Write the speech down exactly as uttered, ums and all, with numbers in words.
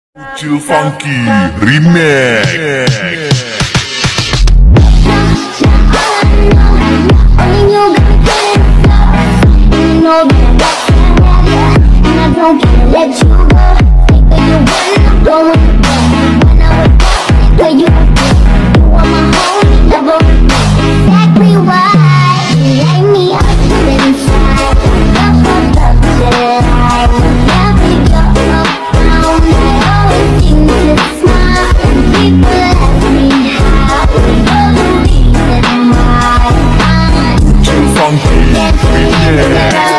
Chill Funky Remix. Let you go. Think you wanna go when I was walking where you you are my homie, never exactly why you like me up inside. Love, love, love, said I will never go around. I always seem to smile when people ask me how. You're the reason why I'm Chill Funky Remix.